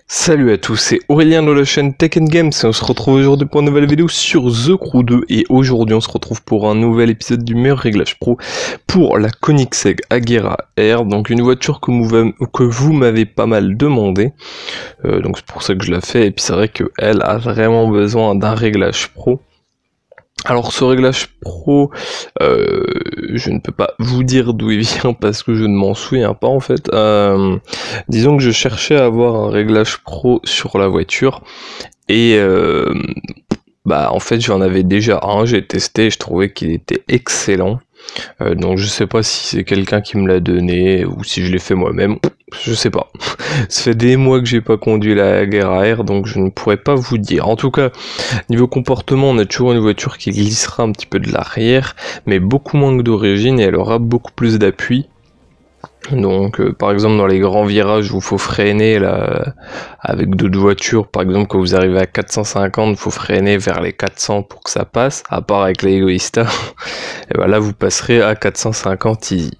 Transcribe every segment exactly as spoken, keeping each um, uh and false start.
Salut à tous, c'est Aurélien de la chaîne Tech and Games et on se retrouve aujourd'hui pour une nouvelle vidéo sur The Crew deux et aujourd'hui on se retrouve pour un nouvel épisode du meilleur réglage pro pour la Koenigsegg Agera R, donc une voiture que vous, que vous m'avez pas mal demandé, euh, donc c'est pour ça que je la fais et puis c'est vrai qu'elle a vraiment besoin d'un réglage pro. Alors ce réglage pro, euh, je ne peux pas vous dire d'où il vient parce que je ne m'en souviens pas en fait. Euh, disons que je cherchais à avoir un réglage pro sur la voiture et euh, bah en fait j'en avais déjà un, j'ai testé et je trouvais qu'il était excellent. Euh, donc je sais pas si c'est quelqu'un qui me l'a donné ou si je l'ai fait moi-même, je sais pas. Ça fait des mois que j'ai pas conduit la Agera R donc je ne pourrais pas vous dire. En tout cas, niveau comportement, on a toujours une voiture qui glissera un petit peu de l'arrière, mais beaucoup moins que d'origine et elle aura beaucoup plus d'appui. Donc euh, par exemple dans les grands virages où il faut freiner là, avec d'autres voitures, par exemple quand vous arrivez à quatre cent cinquante, il faut freiner vers les quatre cents pour que ça passe, à part avec la Egoista, et ben là vous passerez à quatre cent cinquante easy.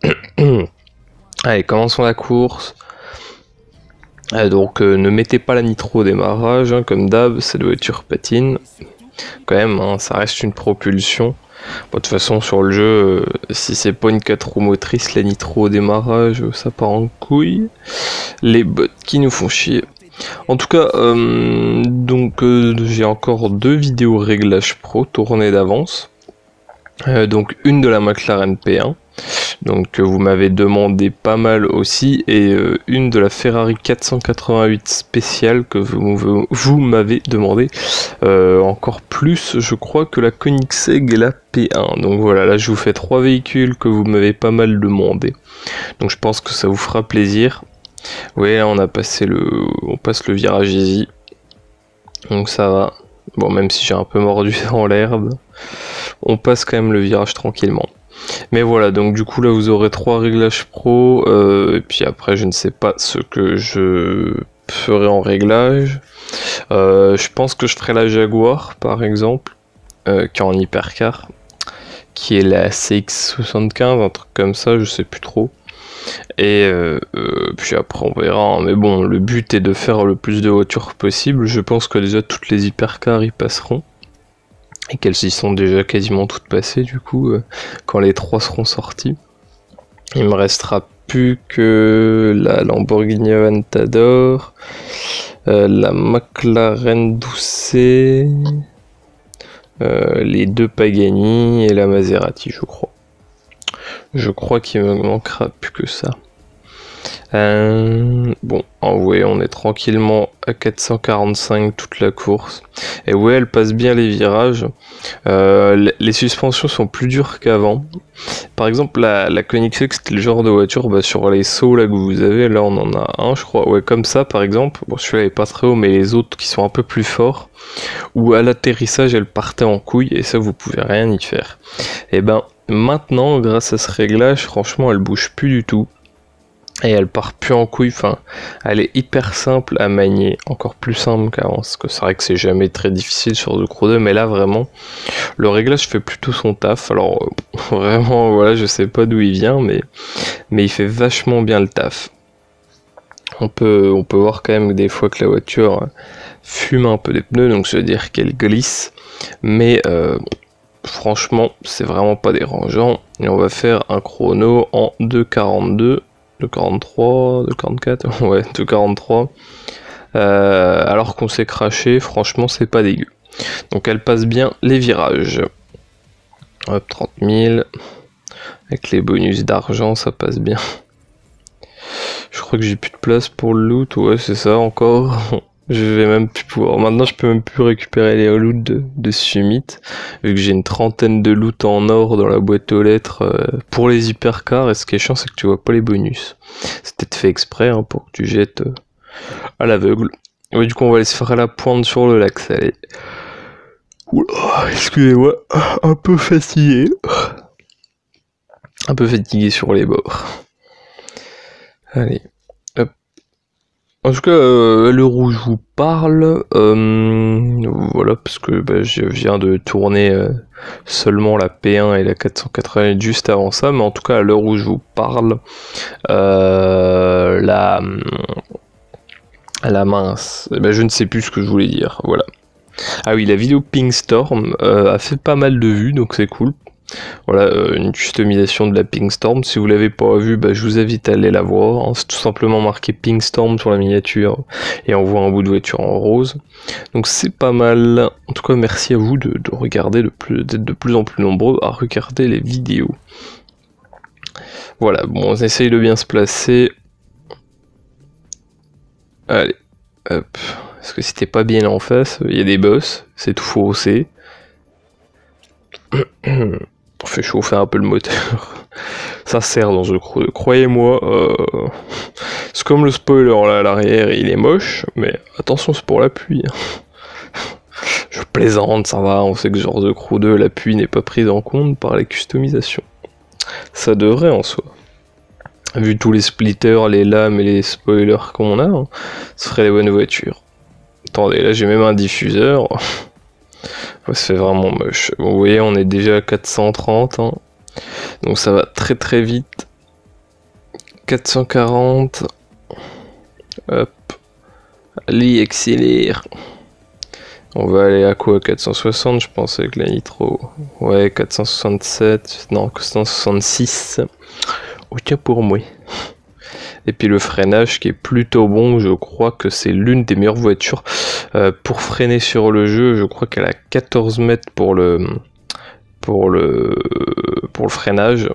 Allez, commençons la course. Euh, donc euh, ne mettez pas la nitro au démarrage, hein, comme d'hab, cette voiture patine. Quand même, hein, ça reste une propulsion. Bon, de toute façon, sur le jeu, euh, si c'est pas une quatre roues motrices, la nitro au démarrage, ça part en couille. Les bots qui nous font chier. En tout cas, euh, donc euh, j'ai encore deux vidéos réglage pro tournées d'avance. Euh, donc une de la McLaren P un. Donc euh, vous m'avez demandé pas mal aussi, et euh, une de la Ferrari quatre cent quatre-vingt-huit spéciale que vous, vous m'avez demandé euh, encore plus, je crois, que la Koenigsegg et la P un. Donc voilà, là je vous fais trois véhicules que vous m'avez pas mal demandé. Donc je pense que ça vous fera plaisir. Oui, là on a passé le, on passe le virage easy, donc ça va. Bon, même si j'ai un peu mordu dans l'herbe, on passe quand même le virage tranquillement. Mais voilà, donc du coup là vous aurez trois réglages pro, euh, et puis après je ne sais pas ce que je ferai en réglage. Euh, je pense que je ferai la Jaguar par exemple, euh, qui est en hypercar, qui est la C X soixante-quinze, un truc comme ça, je sais plus trop. Et euh, euh, puis après on verra, hein. Mais bon, le but est de faire le plus de voitures possible. Je pense que déjà toutes les hypercars y passeront. Et qu'elles y sont déjà quasiment toutes passées du coup, euh, quand les trois seront sortis. Il me restera plus que la Lamborghini Aventador, euh, la McLaren Doucet, euh, les deux Pagani et la Maserati, je crois. Je crois qu'il me manquera plus que ça. Euh, bon, en vrai, on est tranquillement à quatre cent quarante-cinq toute la course. Et ouais, elle passe bien les virages. Euh, les suspensions sont plus dures qu'avant. Par exemple, la, la Koenigsegg, c'était le genre de voiture, bah, sur les sauts là que vous avez, là on en a un, je crois. Ouais, comme ça par exemple. Bon, celui-là est pas très haut, mais les autres qui sont un peu plus forts. Où à l'atterrissage, elle partait en couille, et ça, vous pouvez rien y faire. Et ben, maintenant, grâce à ce réglage, franchement, elle bouge plus du tout. Et elle part plus en couille, enfin, elle est hyper simple à manier, encore plus simple qu'avant, parce que c'est vrai que c'est jamais très difficile sur The Crew deux, mais là vraiment, le réglage fait plutôt son taf. Alors euh, vraiment, voilà, je sais pas d'où il vient, mais, mais il fait vachement bien le taf. On peut, on peut voir quand même des fois que la voiture fume un peu des pneus, donc ça veut dire qu'elle glisse, mais euh, franchement, c'est vraiment pas dérangeant. Et on va faire un chrono en deux quarante-deux. deux quarante-trois, deux quarante-quatre, ouais, deux quarante-trois. Euh, alors qu'on s'est craché, franchement, c'est pas dégueu. Donc elle passe bien les virages. Hop, trente mille. Avec les bonus d'argent, ça passe bien. Je crois que j'ai plus de place pour le loot, ouais, c'est ça encore. Je vais même plus pouvoir. Maintenant, je peux même plus récupérer les loots de, de Summit, vu que j'ai une trentaine de loot en or dans la boîte aux lettres euh, pour les hypercars. Et ce qui est chiant, c'est que tu vois pas les bonus. C'est peut-être fait exprès, hein, pour que tu jettes euh, à l'aveugle. Oui, du coup, on va aller se faire à la pointe sur le lac Salé. Oula, excusez-moi, un peu fatigué. Un peu fatigué sur les bords. Allez. En tout cas, euh, à l'heure où je vous parle, euh, voilà, parce que bah, je viens de tourner euh, seulement la P un et la quatre cent quatre-vingt-huit juste avant ça, mais en tout cas, à l'heure où je vous parle, euh, la, À la mince, eh ben, je ne sais plus ce que je voulais dire, voilà. Ah oui, la vidéo Pingstorm euh, a fait pas mal de vues, donc c'est cool. Voilà, euh, une customisation de la Pingstorm. Si vous l'avez pas vue, bah, je vous invite à aller la voir. Hein. C'est tout simplement marqué Pingstorm sur la miniature et on voit un bout de voiture en rose. Donc c'est pas mal. En tout cas, merci à vous de, de regarder, de plus, d'être de plus en plus nombreux à regarder les vidéos. Voilà, bon, on essaye de bien se placer. Allez, hop. Parce que si t'es pas bien en face, il y a des boss, c'est tout faussé. On fait chauffer un peu le moteur. Ça sert dans The Crew deux. Croyez-moi, euh... c'est comme le spoiler là à l'arrière, il est moche, mais attention, c'est pour la pluie. Je plaisante, ça va, on sait que genre The Crew deux, la pluie n'est pas prise en compte par les customisations. Ça devrait en soi. Vu tous les splitters, les lames et les spoilers qu'on a, hein, ce serait les bonnes voitures. Attendez, là j'ai même un diffuseur. Ouais, c'est vraiment moche. Bon, vous voyez, on est déjà à quatre cent trente. Hein. Donc ça va très très vite. quatre cent quarante. Hop. Allez, accélère. On va aller à quoi? quatre cent soixante, je pense, avec la nitro. Ouais, quatre cent soixante-sept. Non, quatre cent soixante-six. Aucun pour moi. Et puis le freinage qui est plutôt bon, je crois que c'est l'une des meilleures voitures euh, pour freiner sur le jeu. Je crois qu'elle a quatorze mètres pour le pour le pour le freinage.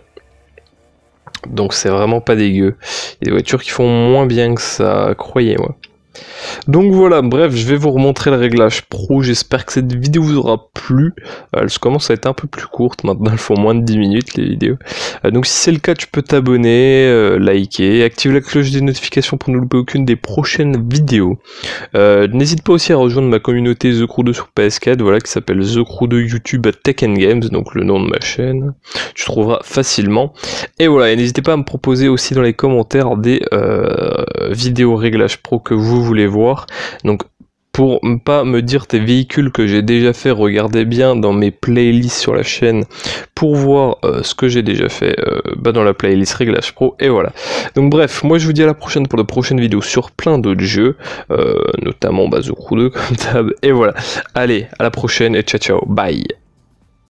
Donc c'est vraiment pas dégueu. Il y a des voitures qui font moins bien que ça, croyez-moi. Donc voilà, bref, je vais vous remontrer le réglage pro, j'espère que cette vidéo vous aura plu. Euh, elle commence à être un peu plus courte, maintenant elles font moins de dix minutes les vidéos. Euh, donc si c'est le cas, tu peux t'abonner, euh, liker, activer la cloche des notifications pour ne louper aucune des prochaines vidéos. Euh, N'hésite pas aussi à rejoindre ma communauté The Crew deux sur P S quatre, voilà, qui s'appelle The Crew deux YouTube Tech and Games, donc le nom de ma chaîne. Tu trouveras facilement. Et voilà, et n'hésitez pas à me proposer aussi dans les commentaires des euh, vidéos réglages pro que vous voulez voir. Donc pour ne pas me dire tes véhicules que j'ai déjà fait, regardez bien dans mes playlists sur la chaîne pour voir euh, ce que j'ai déjà fait euh, bah dans la playlist réglage pro. Et voilà. Donc bref, moi je vous dis à la prochaine pour de prochaines vidéos sur plein d'autres jeux, euh, notamment bah, The Crew deux comme d'hab. Et voilà. Allez, à la prochaine et ciao ciao, bye.